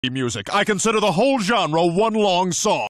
music. I consider the whole genre one long song.